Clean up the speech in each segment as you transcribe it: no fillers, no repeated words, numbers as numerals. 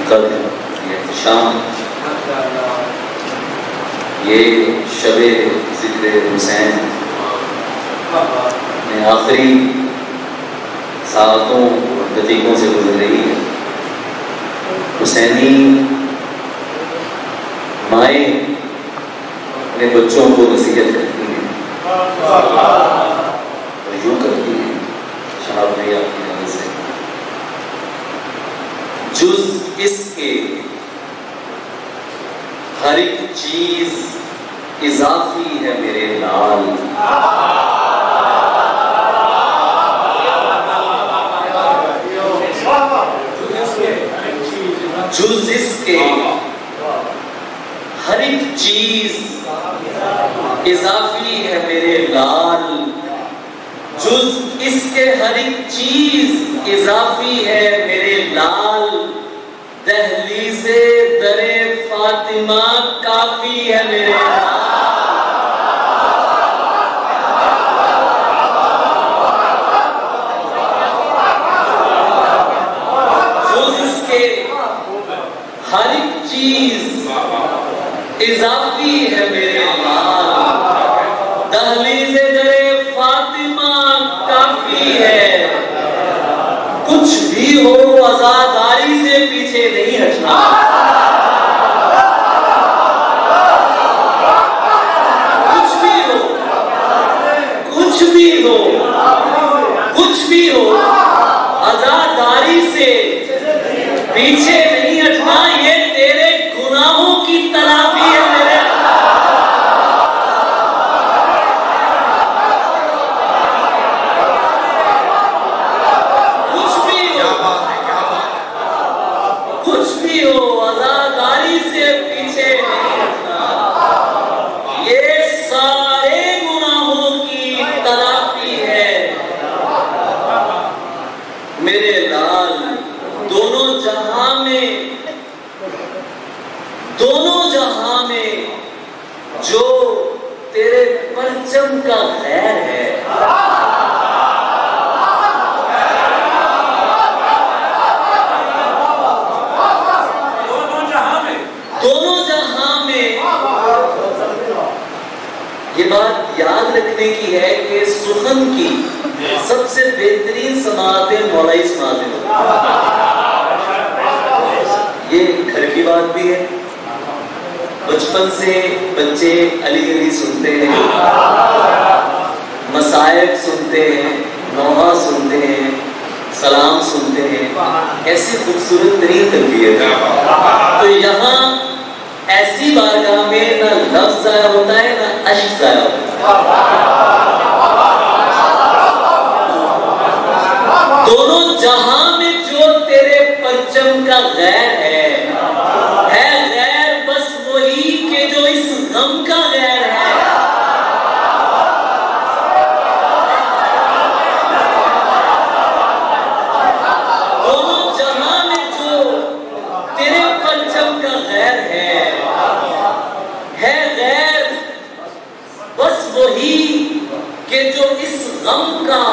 कद्र, ये शाम, ये शबे ज़िक्र हुसैन में आखिरी सातों और दकीकों से गुजर रही है। हुसैनी माएँ अपने बच्चों को नसीहत करती हैं और यूँ करती हैं शराब भैया की नजर से, जुज़ इसके हर एक चीज इजाफी है मेरे लाल। जुज़ इसके हर एक चीज इजाफी है मेरे लाल, जुज़ इसके हर एक चीज इजाफी है मेरे लाल, दहलीज़े दरे फातिमा काफी है मेरे लाल। जुज़ इसके हर एक चीज इजाफी है मेरे लाल, दहलीज़े दरे फातिमा काफी है। कुछ भी हो आजादारी से पीछे नहीं हटना, कुछ भी हो, कुछ भी हो, कुछ भी हो, आजादारी से पीछे नहीं हटना। ये तेरे गुनाहों की तलाफी है मेरे। कुछ भी हो, आजादारी से पीछे नहीं हटना। ये सारे गुनाहों की तलाफी है मेरे लाल। दोनों जहां में, दोनों जहां में जो तेरे परचम का खैर है, दोनों जहां में ये बात याद रखने की है कि सुखन की सबसे बेहतरीन समातें मौलाई समातें, ये घर की बात भी है। बचपन से बच्चे अली अली सुनते हैं, मसायब सुनते हैं, नौहा सुनते हैं, सलाम सुनते हैं, ऐसी खूबसूरत तरीन तरबियत है। तो यहाँ ऐसी बारगाह में ना लफ्ज़ ज़ाया होता है ना अश्क ज़ाया होता है। दोनों जहां में जो तेरे परचम का गैर है गैर बस वही के जो इस गम का गैर है। दोनों जहां में जो तेरे परचम का गैर है गैर बस वही के जो इस गम का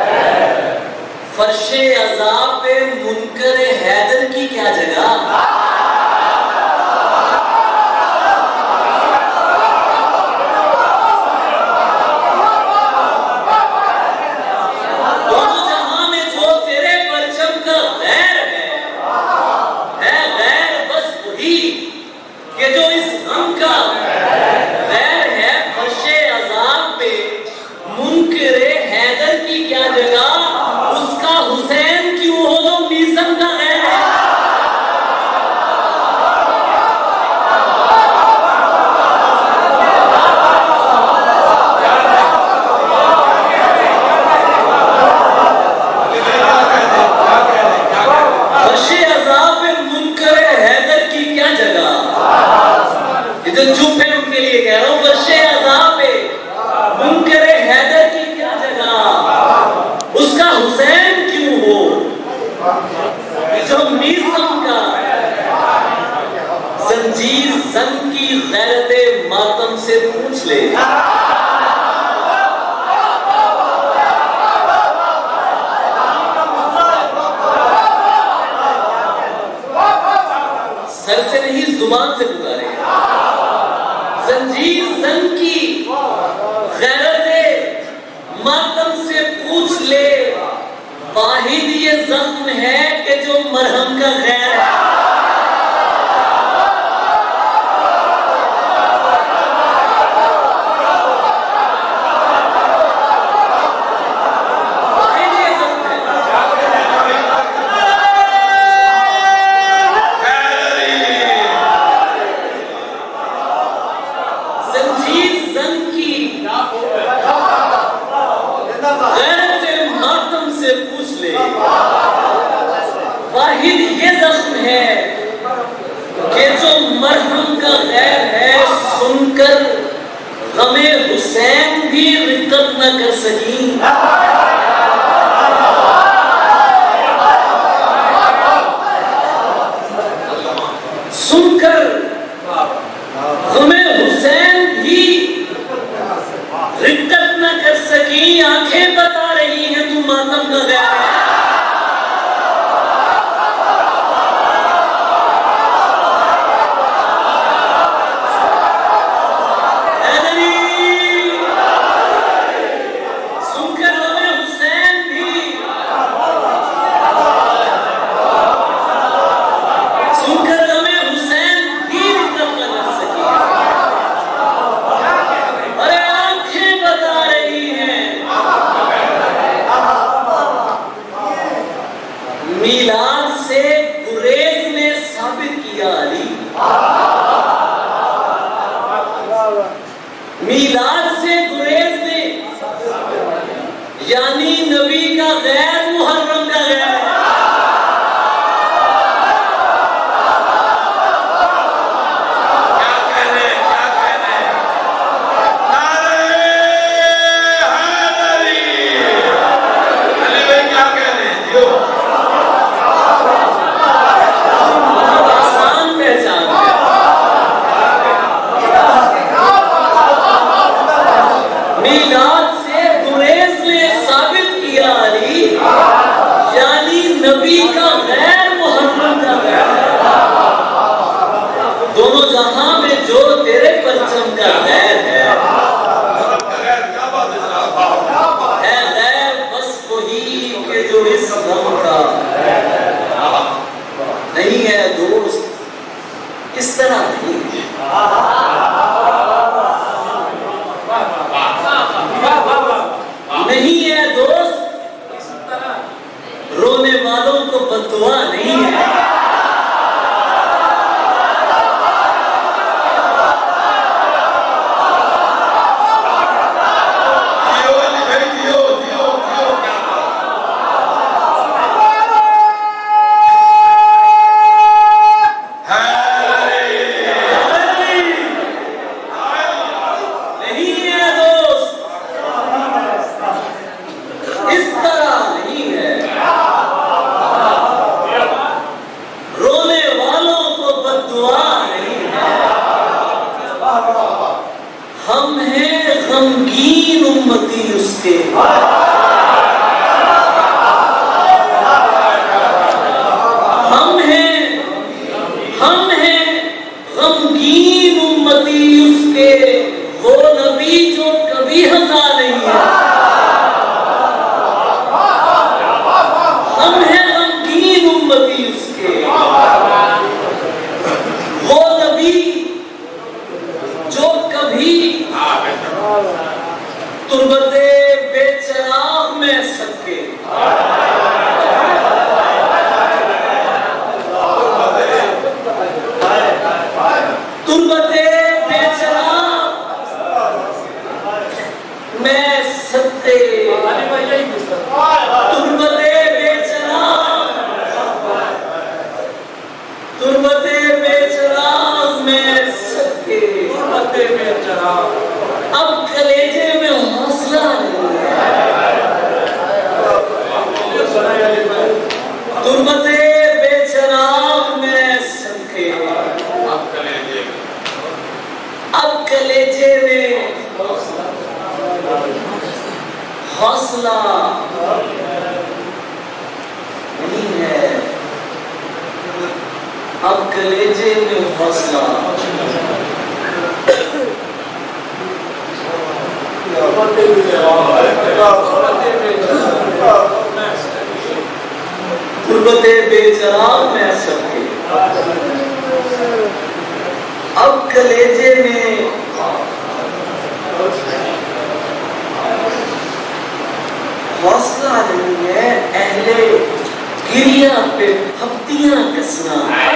फर्शे अज़ाब पे मुनकर हैदर की क्या जगह। दोनों जहां में जो तेरे परचम का गैर है गैर बस वही कि जो इस गम का गैर है, फर्शे अज़ाब पे मुनकर हैदर की क्या जगह। उसका हुसैन क्यों हो जो मीज़न का गैर है। फर्शे अज़ाब पे मुनकर हैदर की क्या जगह। ये जो चुप है उनके लिए कह रहा हूं, फर्शे अज़ाब पे मुनकर हैदर की क्या जगह। उसका हुसैन क्यों हो जो मीज़म का जंजीर जन की गैरते मातम से पूछ ले। सर से नहीं जुबान से पुकारे। जंजीर जंग की गैरते मातम से पूछ ले, वाहिद ये जख्म है कि जो मरहम का गैर है। वाहिद ये जख्म है कि जो मरहम का गैर है, सुनकर गमे हुसैन भी रिक्कत न कर सकी। सुनकर गमे हुसैन भी रिक्कत न कर सकी। आंखें बता रही हैं तू मातम का गैर है। मीलाद से गुरेज ने साबित किया अली, मीलाद से गुरेज ने, यानी नबी का गैर मुहर्रम का गैर है। दोनों जहां में जो तेरे परचम का गैर है गैर बस वही के जो इस गम का नहीं है दोस्त, इस तरह नहीं। नहीं है दोस्त इस तरह, रोने वालों को बद्दुआ नहीं है। हम हैं गमगीन उम्मती उसके, हम हैं गमगीन उम्मती उसके, वो नबी जो कभी हंसा नहीं है। हम हैं गमगीन उम्मती उसके, वो नबी जो कभी तुर्बते बेचराग में सबके, तुर्बते बेचराग में सबके, तुर्बते बेचराग, तुर्बते बेचराग में सबके, तुर्बते बेचराग। अब कलेजे में हौसला नहीं है, तुर्बते बेचराग में सबके, अब कलेजे में हौसला नहीं है। अब कलेजे में हौसला, गुर्बते बेचराग में सबके, अब कलेजे में हौसला नहीं है, अहले गिरिया पे फप्तियां कसना।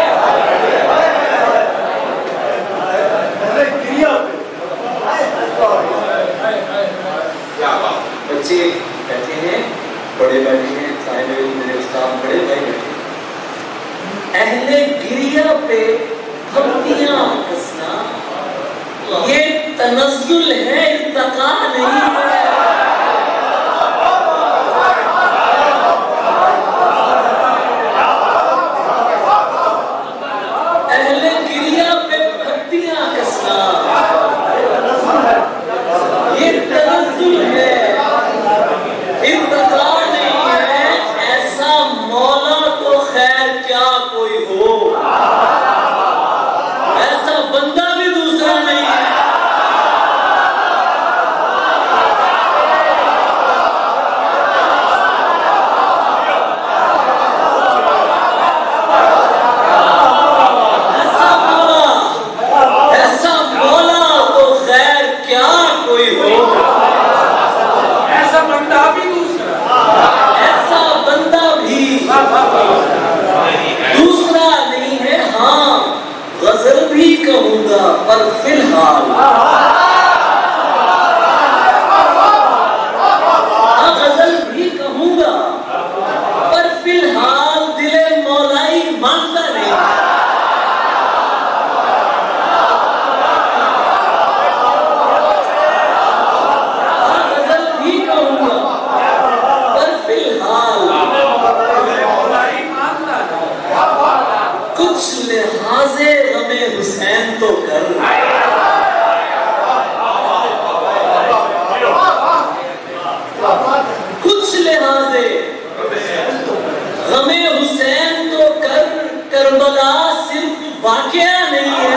बच्चे बैठे हैं, बड़े बैठे हैं, साहिब मेरे उस्ताद बड़े भाई बैठे हैं। अहले गिरिया पे फप्तियां कसना, ये तनज़्ज़ुल है, इर्तिक़ा नहीं है। पर फिलहाल गजल भी कहूंगा, पर फिलहाल दिले मौलाई मानता नहीं। गजल भी कहूंगा, पर फिलहाल कुछ लिहाजे गमे हुसैन तो कर। कुछ लिहाजे गमे हुसैन तो कर, करबला सिर्फ वाकया नहीं है।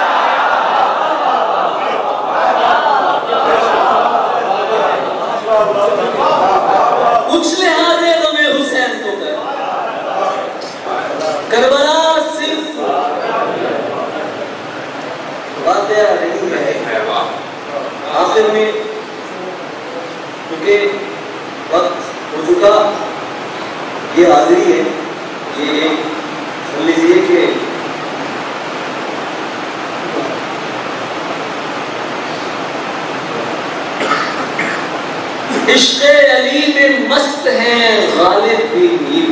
कुछ लिहाजे गमे हुसैन तो कर, करबला सिर्फ वाकया नहीं है। आखिर में क्योंकि वक्त हो चुका, ये हाजिरी है, ये सुन लीजिए कि इश्क़े अली में मस्त हैं गालिब भी मीर।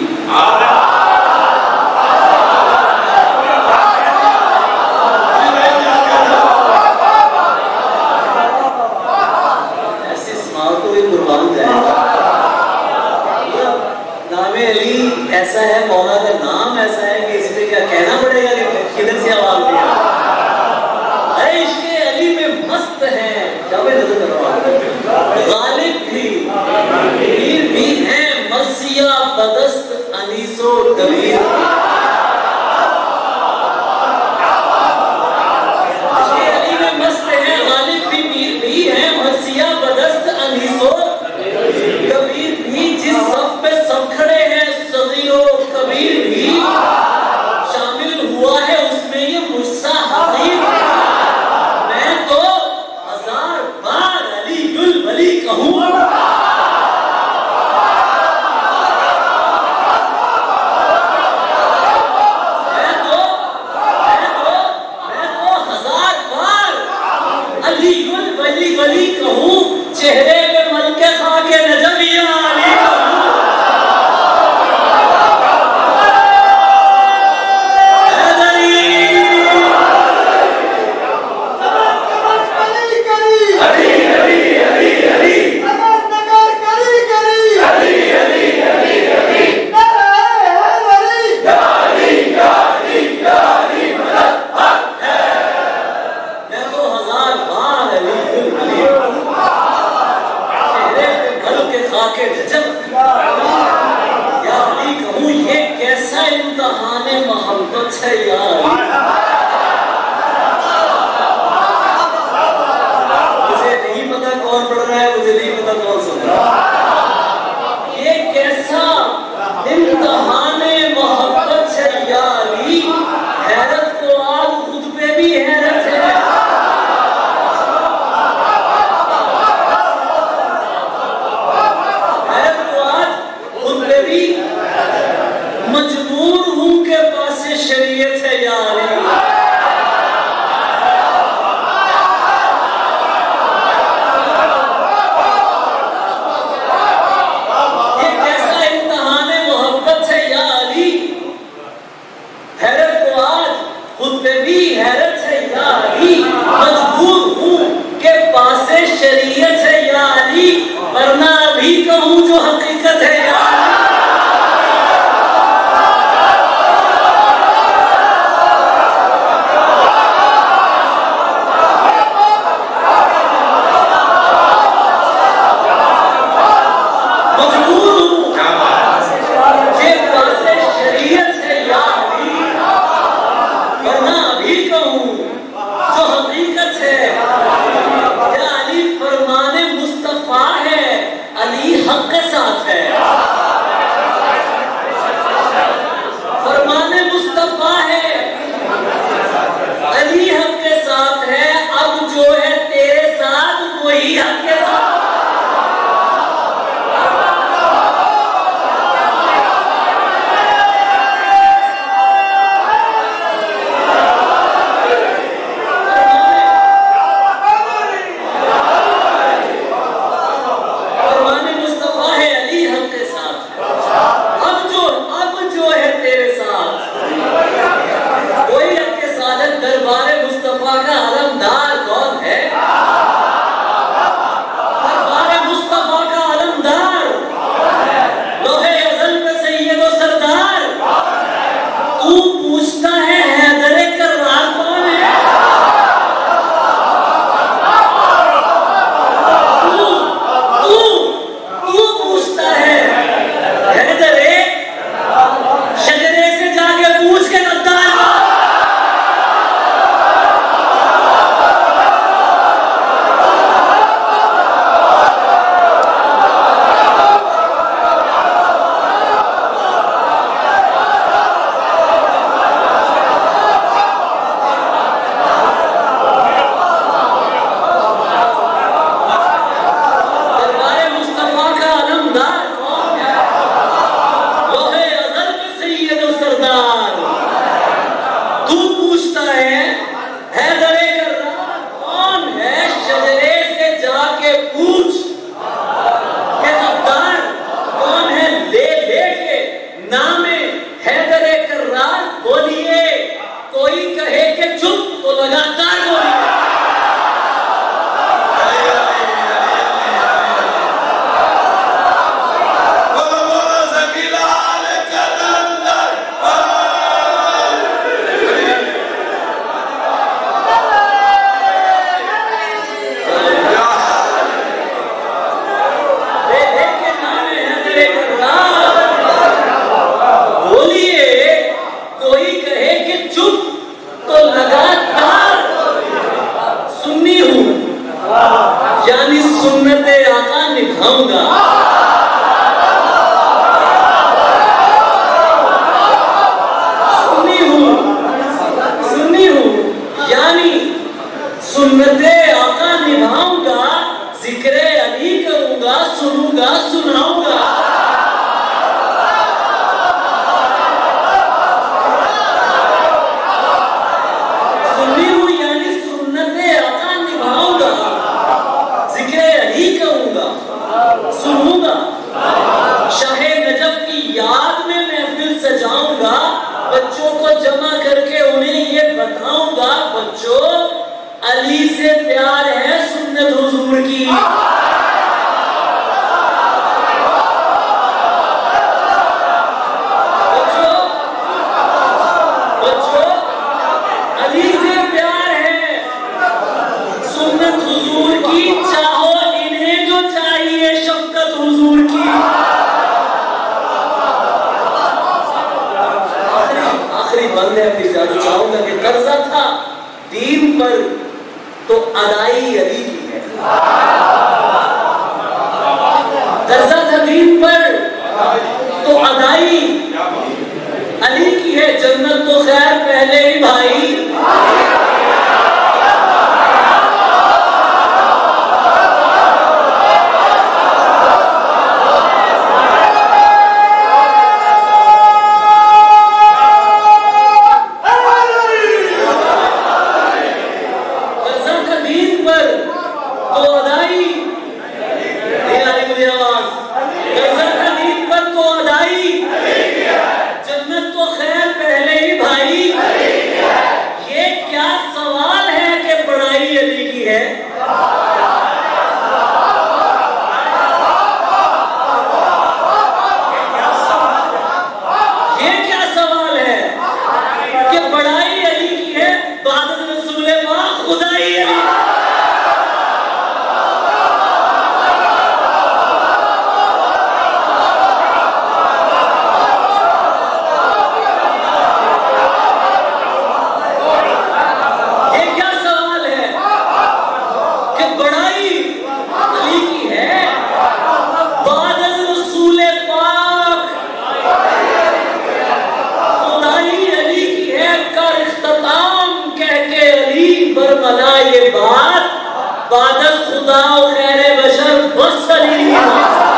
ऐसा है, मौला का नाम ऐसा है कि इसमें क्या कहना पड़ेगा कि किधर से आवाज दिया। अरे इश्क़े अली में मस्त है, क्या मैं नजर कर रहा हूँ, गालिब भी मीर भी हैं, मर्सिया बदस्त अनीसो कबीर। इश्क़े अली में मस्त है, गालिब भी मीर भी हैं, मर्सिया बदस्त अनीसो कबीर भी। जिस सफ पे सब खड़े हैं कबीर भी शामिल हुआ है उसमें, ये मुझसा हकीर। मैं तो 1000 बार अली गुल वली कहूँ। तूफाने मोहब्बत है यार। मुझे नहीं पता कौन पढ़ रहा है, मुझे नहीं पता कौन सुन रहा है। ये कैसा इम्तिहाने मोहब्बत है यारी, हैरत को आज खुद पे भी हैरत है। हैरत को आज खुद पे भी मजबूर हूं के पास शरीयत है यारी। ये कैसा इम्तिहाने मोहब्बत है यारी, हैरत को आज खुद पे भी हैरत है यारी। मजबूर हूं के पास शरीयत है यारी, वरना भी कहूं जो हकीकत है यारी। अली से प्यार है सुन्नत हुजूर की। बच्चों अली से प्यार है सुन्नत हुजूर की, चाहो इन्हें जो चाहिए शफकत हुजूर की। मेरी बंद है, फिर जाना चाहूंगा कि कर्जा था दीन पर तो अदाई अली की है। कर्जा था दीन पर तो अदाई अली की है। जन्नत तो खैर पहले ही भाई। बादल खुदा और खैर बशर बस अली।